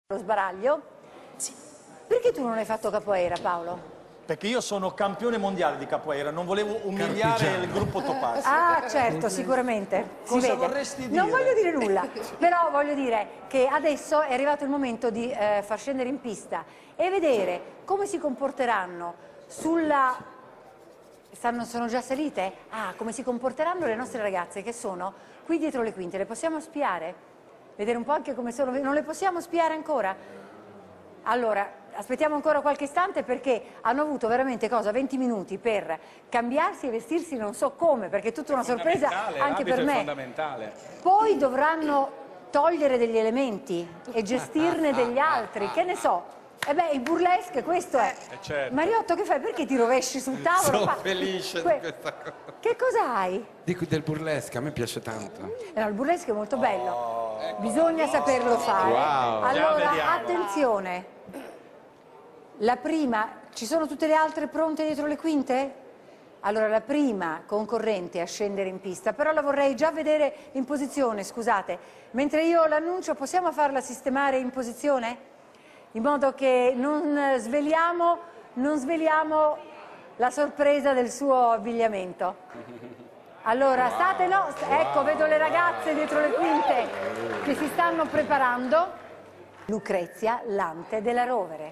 Lo sbaraglio? Sì. Perché tu non hai fatto capoeira, Paolo? Perché io sono campione mondiale di capoeira, non volevo umiliare il gruppo Topaz. Ah, certo, sicuramente. Cosa vorresti dire? Non voglio dire nulla, però voglio dire che adesso è arrivato il momento di far scendere in pista e vedere come si comporteranno sulla... sono già salite? Ah, come si comporteranno le nostre ragazze che sono qui dietro le quinte. Le possiamo spiare? Vedere un po' anche come sono... Non le possiamo spiare ancora? Allora, aspettiamo ancora qualche istante perché hanno avuto veramente 20 minuti per cambiarsi e vestirsi non so come, perché è tutta una sorpresa anche per me. È fondamentale. Poi dovranno togliere degli elementi e gestirne degli altri, che ne so. E beh, il burlesque questo è. Certo. Mariotto, che fai? Perché ti rovesci sul tavolo? Sono felice di questa cosa. Che cosa hai? Del burlesque, a me piace tanto. No, il burlesque è molto bello. Bisogna saperlo fare. Wow. Allora, attenzione. La prima, ci sono tutte le altre pronte dietro le quinte? Allora, la prima concorrente a scendere in pista, però la vorrei già vedere in posizione, scusate. Mentre io l'annuncio, possiamo farla sistemare in posizione? In modo che non sveliamo la sorpresa del suo abbigliamento. Allora, state, no, ecco, vedo le ragazze dietro le quinte che si stanno preparando. Lucrezia Lante della Rovere.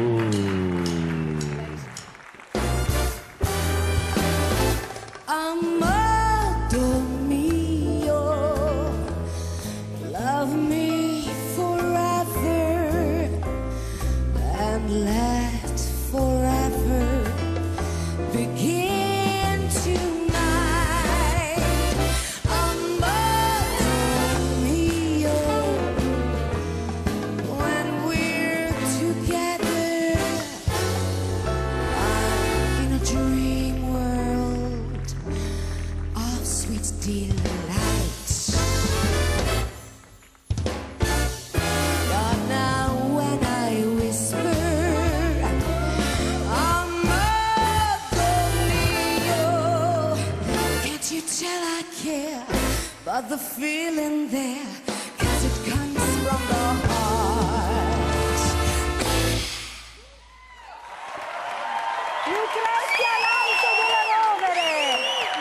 Amado mio, love me forever and let forever begin tonight. Amado mio, when we're together, I'm in a dream world of sweet delight. But now when I whisper, amado mio, can't you tell I care? But the feeling there, 'cause it comes from the heart. Lucrezia Lante della Rovere!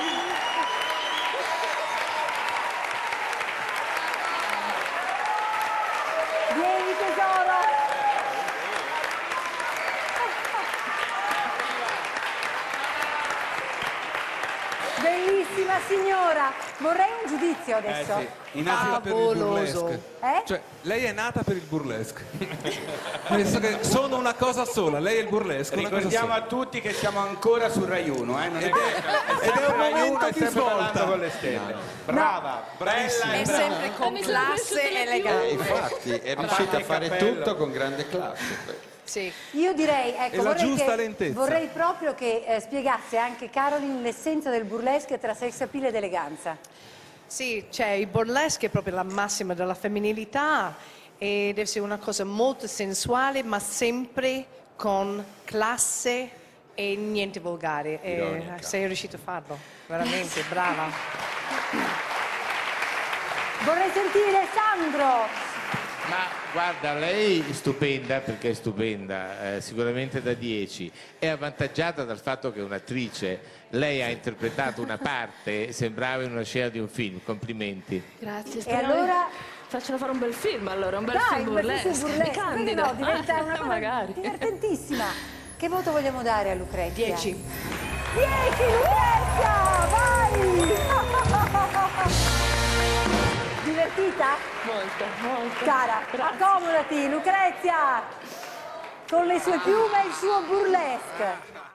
Vieni tesoro! Bellissima signora! Vorrei un giudizio adesso. Sì. Nata per il burlesque. Eh? Cioè, lei è nata per il burlesque. Penso che sono una cosa sola, lei è il burlesque. Una cosa Ricordiamo sola. a tutti che siamo ancora su Rai 1, non è Ed è un Rai 1 momento è di sempre svolta. Ballando con le stelle. Brava, bella È e sempre con classe e eleganza. Infatti è riuscita a fare tutto con grande classe. Sì. Io direi, ecco, la giusta lentezza. vorrei proprio che spiegasse anche Caroline l'essenza del burlesque tra sex appeal ed eleganza. Sì, cioè il burlesque è proprio la massima della femminilità e deve essere una cosa molto sensuale ma sempre con classe e niente volgare. E sei riuscito a farlo, veramente, brava. Vorrei sentire Sandro. Ma guarda, lei è stupenda, perché è stupenda, sicuramente da 10, è avvantaggiata dal fatto che è un'attrice, lei ha interpretato una parte, sembrava in una scena di un film, complimenti. Grazie, E speriamo allora... facciano fare un bel film allora, un bel Dai, film un bel film burlesque. burlesque, Mi candido. no, diventa una cosa magari. divertentissima. Che voto vogliamo dare a Lucrezia? 10. 10 Lucrezia, vai! Divertita? Molto, molto. Cara, accomodati Lucrezia! Con le sue piume e il suo burlesque.